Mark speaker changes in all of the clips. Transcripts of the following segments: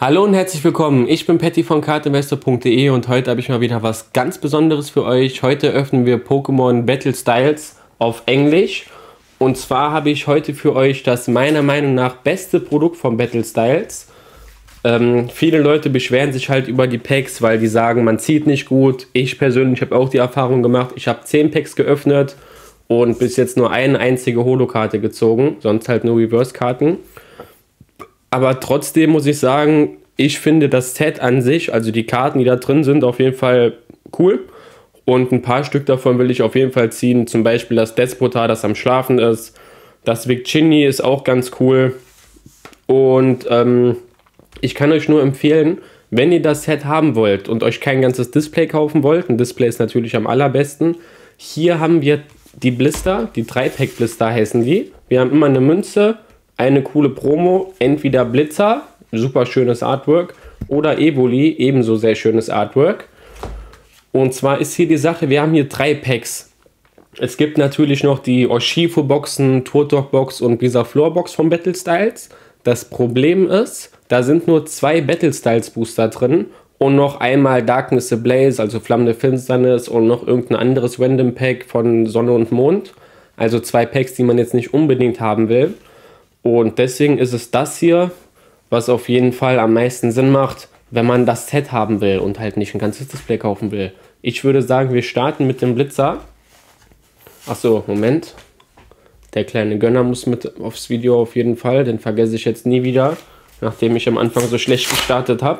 Speaker 1: Hallo und herzlich willkommen, ich bin Patty von Cardinvestor.de und heute habe ich mal wieder was ganz Besonderes für euch. Heute öffnen wir Pokémon Battle Styles auf Englisch. Und zwar habe ich heute für euch das meiner Meinung nach beste Produkt von Battle Styles. Viele Leute beschweren sich halt über die Packs, weil die sagen, man zieht nicht gut. Ich persönlich habe auch die Erfahrung gemacht, ich habe 10 Packs geöffnet und bis jetzt nur eine einzige Holo-Karte gezogen, sonst halt nur Reverse-Karten. Aber trotzdem muss ich sagen, ich finde das Set an sich, also die Karten, die da drin sind, auf jeden Fall cool. Und ein paar Stück davon will ich auf jeden Fall ziehen. Zum Beispiel das Despota, das am Schlafen ist. Das Victini ist auch ganz cool. Und ich kann euch nur empfehlen, wenn ihr das Set haben wollt und euch kein ganzes Display kaufen wollt, ein Display ist natürlich am allerbesten. Hier haben wir die Blister, die 3-Pack-Blister heißen die. Wir haben immer eine Münze, eine coole Promo, entweder Blitzer, super schönes Artwork, oder Evoli, ebenso sehr schönes Artwork. Und zwar ist hier die Sache, wir haben hier 3 Packs. Es gibt natürlich noch die Urshifu-Boxen, Turtok-Box und Bisaflor-Box von Battle Styles. Das Problem ist, da sind nur 2 Battle Styles Booster drin und noch einmal Darkness Ablaze, also flammende Finsternis, und noch irgendein anderes Random Pack von Sonne und Mond. Also 2 Packs, die man jetzt nicht unbedingt haben will. Und deswegen ist es das hier, was auf jeden Fall am meisten Sinn macht, wenn man das Set haben will und halt nicht ein ganzes Display kaufen will. Ich würde sagen, wir starten mit dem Blitzer. Achso, Moment. Der kleine Gönner muss mit aufs Video auf jeden Fall. Den vergesse ich jetzt nie wieder, nachdem ich am Anfang so schlecht gestartet habe.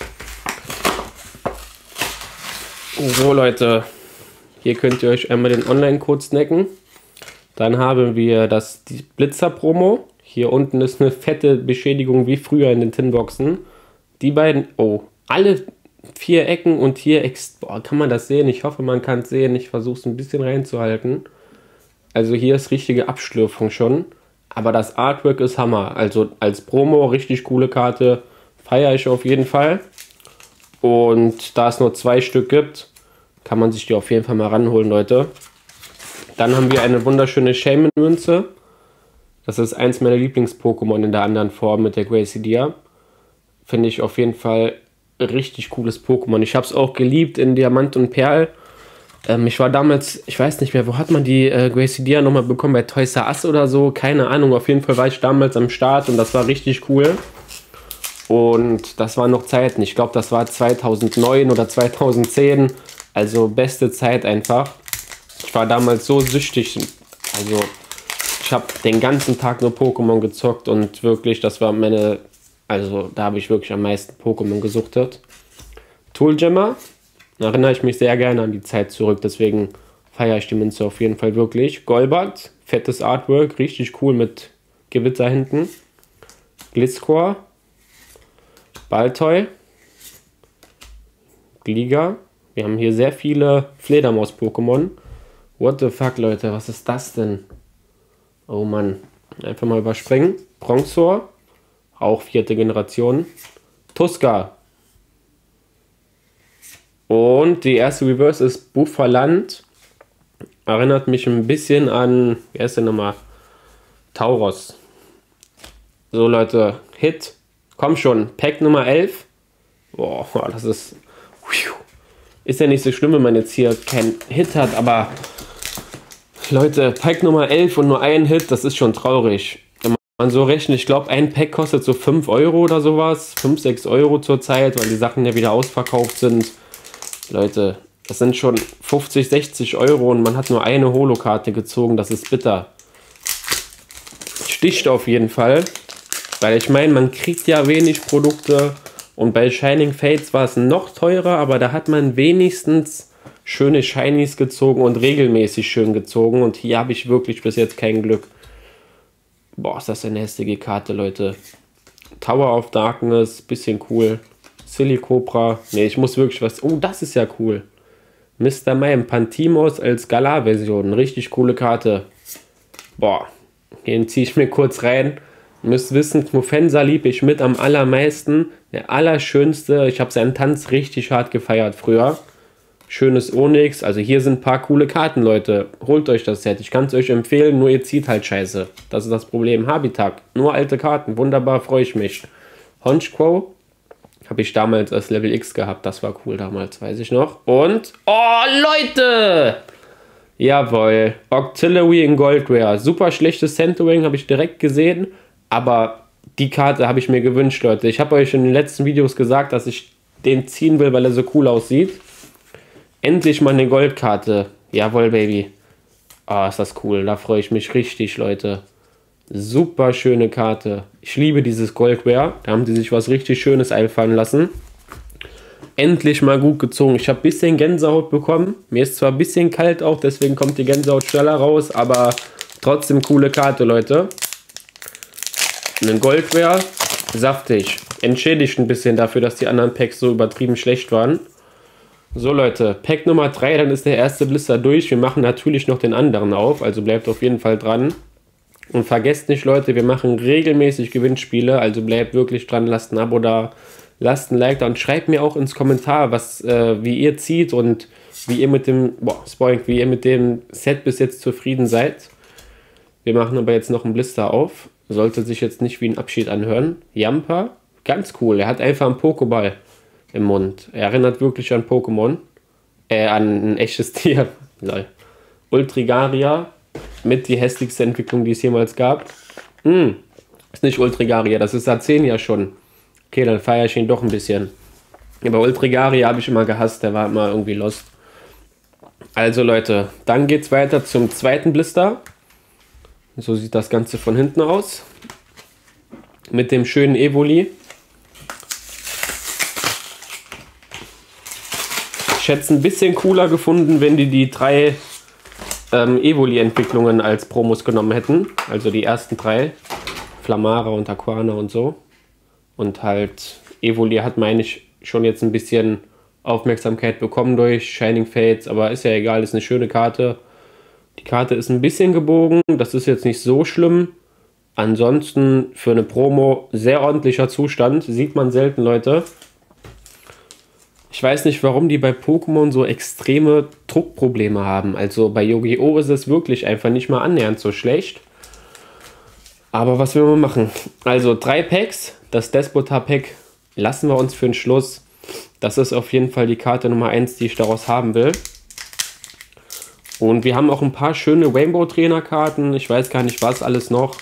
Speaker 1: So Leute, hier könnt ihr euch einmal den Online-Code snacken. Dann haben wir die Blitzer-Promo. Hier unten ist eine fette Beschädigung wie früher in den Tinboxen. Die beiden, oh, alle 4 Ecken und hier, boah, kann man das sehen? Ich hoffe, man kann es sehen. Ich versuche es ein bisschen reinzuhalten. Also hier ist richtige Abschlürfung schon. Aber das Artwork ist Hammer. Also als Promo richtig coole Karte. Feiere ich auf jeden Fall. Und da es nur 2 Stück gibt, kann man sich die auf jeden Fall mal ranholen, Leute. Dann haben wir eine wunderschöne Shaman-Münze. Das ist eins meiner Lieblings-Pokémon in der anderen Form mit der Gracie-Dia. Finde ich auf jeden Fall richtig cooles Pokémon. Ich habe es auch geliebt in Diamant und Perl. Ich war damals, ich weiß nicht mehr, wo hat man die Gracie-Dia nochmal bekommen? Bei Toys R Us oder so? Keine Ahnung. Auf jeden Fall war ich damals am Start und das war richtig cool. Und das waren noch Zeiten. Ich glaube, das war 2009 oder 2010. Also beste Zeit einfach. Ich war damals so süchtig. Also ich habe den ganzen Tag nur Pokémon gezockt und wirklich, das war meine, also da habe ich wirklich am meisten Pokémon gesuchtet. Tooljammer, da erinnere ich mich sehr gerne an die Zeit zurück, deswegen feiere ich die Münze auf jeden Fall wirklich. Golbat, fettes Artwork, richtig cool mit Gewitter hinten. Gliscor, Baltoy, Gliga. Wir haben hier sehr viele Fledermaus-Pokémon. What the fuck, Leute, was ist das denn? Oh Mann, einfach mal überspringen. Bronzor, auch 4. Generation. Tuska. Und die erste Reverse ist Buffaland. Erinnert mich ein bisschen an, wie heißt der nochmal? Tauros. So Leute, Hit. Komm schon, Pack Nummer 11. Boah, das ist... Ist ja nicht so schlimm, wenn man jetzt hier keinen Hit hat, aber... Leute, Pack Nummer 11 und nur ein Hit, das ist schon traurig. Wenn man so rechnet, ich glaube, ein Pack kostet so 5 Euro oder sowas. 5, 6 Euro zurzeit, weil die Sachen ja wieder ausverkauft sind. Leute, das sind schon 50, 60 Euro und man hat nur eine Holo-Karte gezogen. Das ist bitter. Sticht auf jeden Fall. Weil ich meine, man kriegt ja wenig Produkte. Und bei Shining Fates war es noch teurer, aber da hat man wenigstens schöne Shinies gezogen und regelmäßig schön gezogen. Und hier habe ich wirklich bis jetzt kein Glück. Boah, ist das eine hässliche Karte, Leute. Tower of Darkness, bisschen cool. Silicobra. Ne, ich muss wirklich was... Oh, das ist ja cool. Mr. Mime, Pantimos als Galar-Version. Richtig coole Karte. Boah, den ziehe ich mir kurz rein. Ihr müsst wissen, Knufensa liebe ich mit am allermeisten. Der allerschönste. Ich habe seinen Tanz richtig hart gefeiert früher. Schönes Onyx. Also hier sind ein paar coole Karten, Leute. Holt euch das Set. Ich kann es euch empfehlen, nur ihr zieht halt scheiße. Das ist das Problem. Habitat. Nur alte Karten. Wunderbar, freue ich mich. Honchquo. Habe ich damals als Level X gehabt. Das war cool damals, weiß ich noch. Und, oh Leute! Jawohl, Octillery in Gold Rare. Super schlechtes Centering, habe ich direkt gesehen. Aber die Karte habe ich mir gewünscht, Leute. Ich habe euch in den letzten Videos gesagt, dass ich den ziehen will, weil er so cool aussieht. Endlich mal eine Goldkarte. Jawohl, Baby. Ah, ist das cool. Da freue ich mich richtig, Leute. Super schöne Karte. Ich liebe dieses Gold Rare. Da haben die sich was richtig Schönes einfallen lassen. Endlich mal gut gezogen. Ich habe ein bisschen Gänsehaut bekommen. Mir ist zwar ein bisschen kalt auch, deswegen kommt die Gänsehaut schneller raus, aber trotzdem coole Karte, Leute. Ein Gold Rare, saftig. Entschädigt ein bisschen dafür, dass die anderen Packs so übertrieben schlecht waren. So Leute, Pack Nummer 3, dann ist der erste Blister durch. Wir machen natürlich noch den anderen auf, also bleibt auf jeden Fall dran. Und vergesst nicht, Leute, wir machen regelmäßig Gewinnspiele, also bleibt wirklich dran, lasst ein Abo da, lasst ein Like da und schreibt mir auch ins Kommentar, wie ihr zieht und wie ihr mit dem, wie ihr mit dem Set bis jetzt zufrieden seid. Wir machen aber jetzt noch einen Blister auf, sollte sich jetzt nicht wie ein Abschied anhören. Yamper, ganz cool, er hat einfach einen Pokéball im Mund. Er erinnert wirklich an Pokémon. An ein echtes Tier. Ultrigaria. Mit die hässlichste Entwicklung, die es jemals gab. Ist nicht Ultrigaria, das ist Arzenia schon. Okay, dann feiere ich ihn doch ein bisschen. Aber Ultrigaria habe ich immer gehasst, der war immer irgendwie lost. Also Leute, dann geht es weiter zum zweiten Blister. So sieht das Ganze von hinten aus. Mit dem schönen Evoli. Ich hätte es ein bisschen cooler gefunden, wenn die 3 Evoli-Entwicklungen als Promos genommen hätten. Also die ersten 3. Flamara und Aquana und so. Und halt Evoli hat, meine ich, schon jetzt ein bisschen Aufmerksamkeit bekommen durch Shining Fates. Aber ist ja egal, ist eine schöne Karte. Die Karte ist ein bisschen gebogen. Das ist jetzt nicht so schlimm. Ansonsten für eine Promo sehr ordentlicher Zustand. Sieht man selten, Leute. Ich weiß nicht, warum die bei Pokémon so extreme Druckprobleme haben. Also bei Yu-Gi-Oh! Ist es wirklich einfach nicht mal annähernd so schlecht. Aber was will man machen? Also 3 Packs. Das Despotar-Pack lassen wir uns für den Schluss. Das ist auf jeden Fall die Karte Nummer 1, die ich daraus haben will. Und wir haben auch ein paar schöne Rainbow-Trainer-Karten. Ich weiß gar nicht, was alles noch.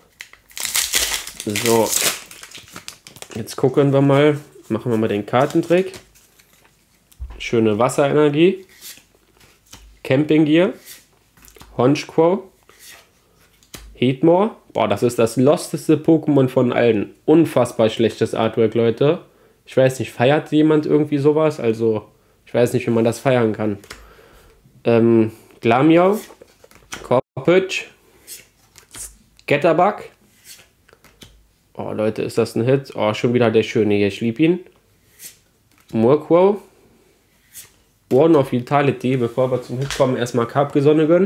Speaker 1: So. Jetzt gucken wir mal. Machen wir mal den Kartentrick. Schöne Wasserenergie, Camping Gear, Honchquo, Heatmore. Boah, das ist das losteste Pokémon von allen. Unfassbar schlechtes Artwork, Leute. Ich weiß nicht, feiert jemand irgendwie sowas? Also, ich weiß nicht, wie man das feiern kann. Glameow, Corpage, Scatterbug. Oh, Leute, ist das ein Hit? Oh, schon wieder der schöne hier, ich liebe ihn. Murkrow. One of Vitality, bevor wir zum Hit kommen, erstmal Carpgesonne gönnen.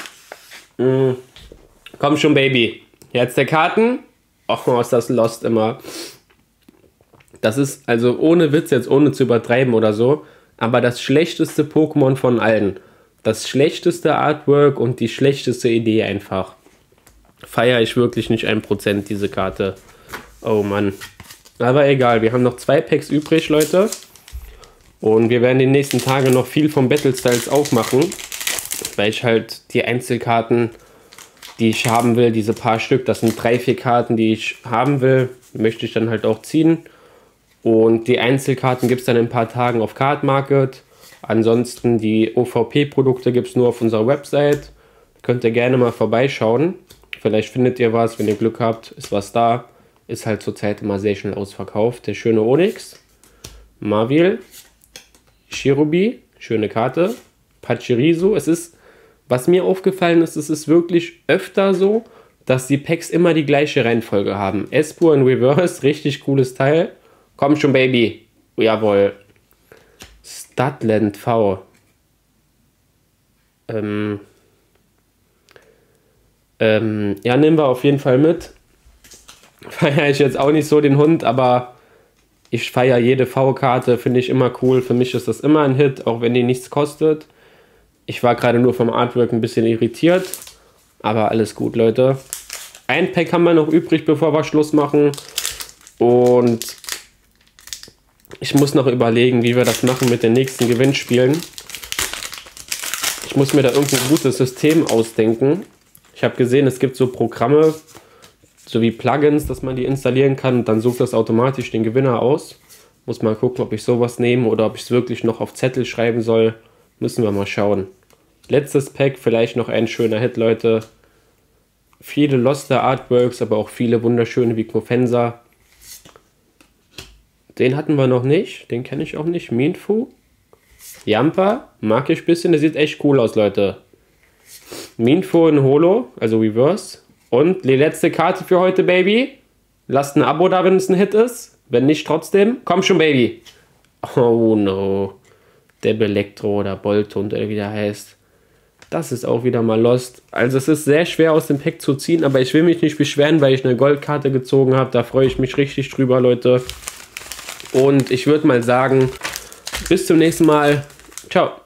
Speaker 1: Komm schon, Baby. Jetzt der Karten. Och, ist das lost immer. Das ist, also ohne Witz, jetzt ohne zu übertreiben oder so, aber das schlechteste Pokémon von allen. Das schlechteste Artwork und die schlechteste Idee einfach. Feiere ich wirklich nicht 1% diese Karte. Oh Mann. Aber egal, wir haben noch 2 Packs übrig, Leute. Und wir werden die nächsten Tage noch viel vom Battle Styles aufmachen, weil ich halt die Einzelkarten, die ich haben will, diese paar Stück, das sind 3, 4 Karten, die ich haben will, möchte ich dann halt auch ziehen. Und die Einzelkarten gibt es dann in ein paar Tagen auf Card Market. Ansonsten die OVP-Produkte gibt es nur auf unserer Website. Könnt ihr gerne mal vorbeischauen. Vielleicht findet ihr was, wenn ihr Glück habt, ist was da. Ist halt zurzeit immer sehr schnell ausverkauft. Der schöne Onyx, Marvel, Cherubi, schöne Karte, Pachirisu. Es ist, was mir aufgefallen ist, es ist wirklich öfter so, dass die Packs immer die gleiche Reihenfolge haben. Espur in Reverse, richtig cooles Teil. Komm schon, Baby. Jawohl. Studland V. Ja, nehmen wir auf jeden Fall mit. Feiere ich jetzt auch nicht so den Hund, aber ich feiere jede V-Karte, finde ich immer cool. Für mich ist das immer ein Hit, auch wenn die nichts kostet. Ich war gerade nur vom Artwork ein bisschen irritiert, aber alles gut, Leute. Ein Pack haben wir noch übrig, bevor wir Schluss machen. Und Ich muss noch überlegen, wie wir das machen mit den nächsten Gewinnspielen. Ich muss mir da irgendein gutes System ausdenken. Ich habe gesehen, es gibt so Programme, sowie Plugins, dass man die installieren kann und dann sucht das automatisch den Gewinner aus. Muss mal gucken, ob ich sowas nehme oder ob ich es wirklich noch auf Zettel schreiben soll. Müssen wir mal schauen. Letztes Pack, vielleicht noch ein schöner Hit, Leute. Viele Loster Artworks, aber auch viele wunderschöne wie Knofensa. Den hatten wir noch nicht, den kenne ich auch nicht. Minfu. Yampa, mag ich ein bisschen, der sieht echt cool aus, Leute. Minfu in Holo, also Reverse. Und die letzte Karte für heute, Baby. Lasst ein Abo da, wenn es ein Hit ist. Wenn nicht, trotzdem. Komm schon, Baby. Oh no. Deb Elektro oder Boltund oder wie der heißt. Das ist auch wieder mal Lost. Also es ist sehr schwer aus dem Pack zu ziehen, aber ich will mich nicht beschweren, weil ich eine Goldkarte gezogen habe. Da freue ich mich richtig drüber, Leute. Und ich würde mal sagen, bis zum nächsten Mal. Ciao.